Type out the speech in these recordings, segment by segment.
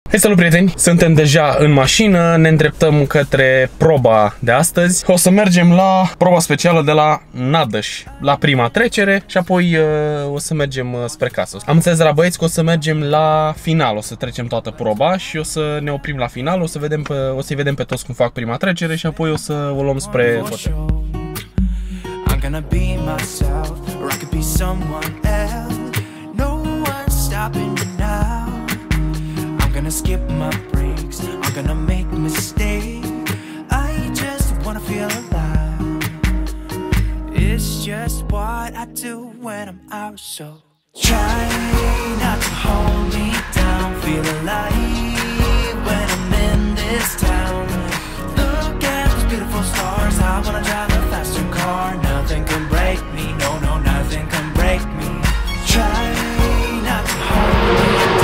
Hei, salut prieteni! Suntem deja în mașină, ne îndreptăm către proba de astăzi. O să mergem la proba specială de la Nădăș, la prima trecere și apoi o să mergem spre casă. Am înțeles de la băieți că o să mergem la final, o să trecem toată proba și o să ne oprim la final, o să-i vedem pe toți cum fac prima trecere și apoi o să o luăm spre hotel. I'm gonna be myself, or I could be someone else. No one's stopping me now. I'm gonna skip my breaks, I'm gonna make mistakes. I just wanna feel alive. It's just what I do when I'm out, so try not to hold me down. Feel alive when I'm in this town. Look at those beautiful stars, I wanna drive a faster car. Nothing can break me, no, no, nothing can break me. Try not to hold me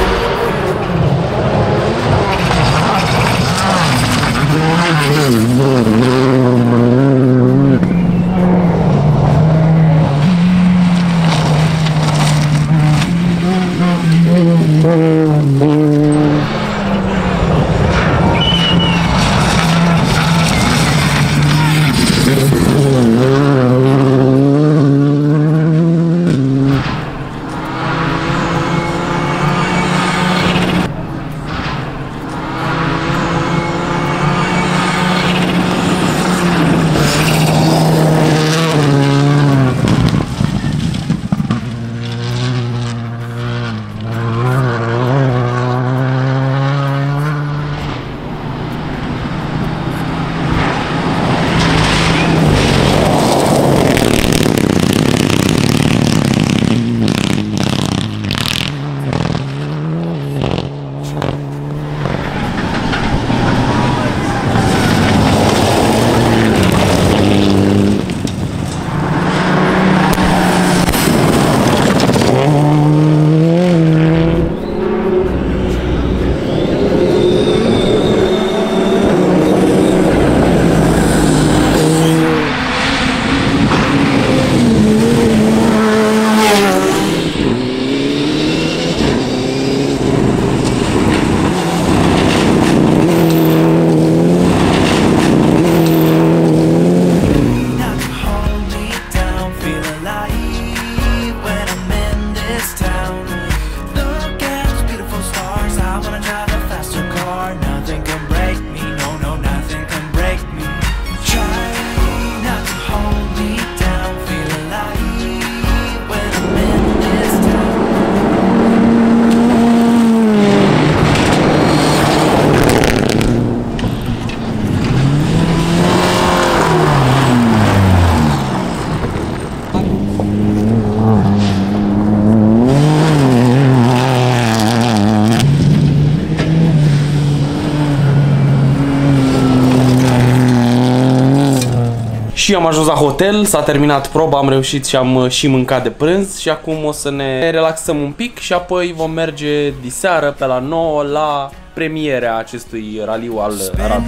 și am ajuns la hotel, s-a terminat proba, am reușit și am și mâncat de prânz și acum o să ne relaxăm un pic și apoi vom merge diseară pe la 9 la premierea acestui raliu al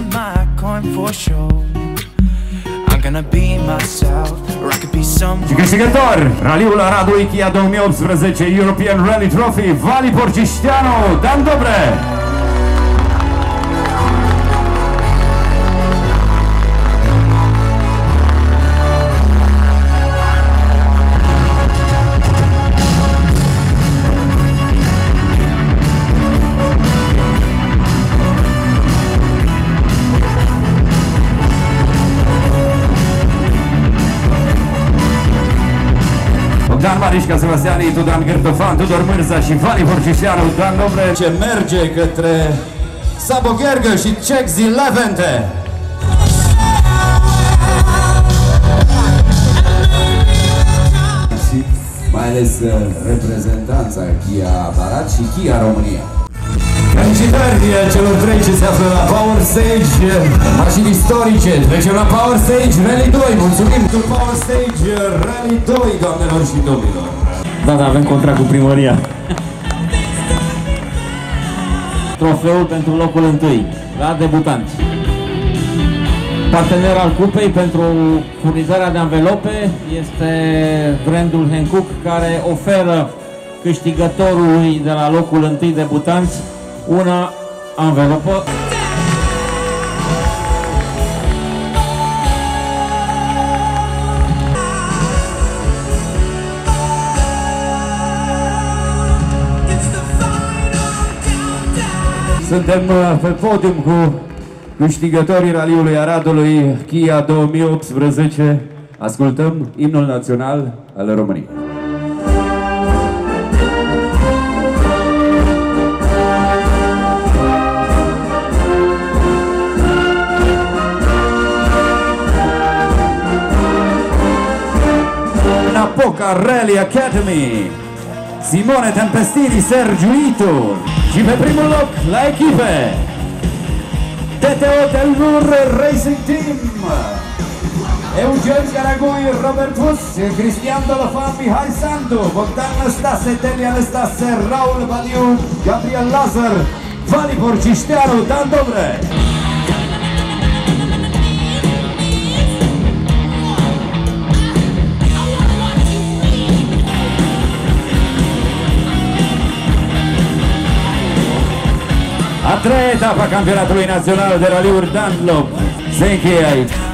Radului. Și câștigător, raliul Aradului Kia 2018 European Rally Trophy, Vali Porcișteanu, Dan Dobre! Dan Marișca Sebastiani, Tudor Gârtofan, Tudor Mârza și Vali Porcișteanu, Dan Dobre, ce merge către Sabo Ghergă și Cexi Levente. Și mai ales reprezentanța Kia Barat și Kia România. Felicitări celor trei ce se află la Power Stage, mașini istorice. Trecem la Power Stage Rally 2. Mulțumim cu Power Stage Rally 2, doamnelor și domnilor. Da, da, avem contract cu primăria. Trofeul pentru locul întâi la debutanți. Partener al cupei pentru furnizarea de anvelope este brandul Hankook, care oferă câștigătorului de la locul întâi debutanți una anvelopă. Suntem pe podium cu câștigătorii raliului Aradului Kia 2018. Ascultăm imnul național al României. Napoca Rally Academy, Simone Tempestini, Sergiu Itu. Și pe primul loc la echipe TTO Telnur Racing Team, Eugen Caragoi, Robert Vus, Cristian Dolofan, Mihai Sandu, Bogdan Năstase, Telia Năstase, Raul Badiu, Gabriel Lazar, Vali Porcișteanu, Dan Dobre. A treia etapă a campionatului național de raliuri Dunlop se încheie aici.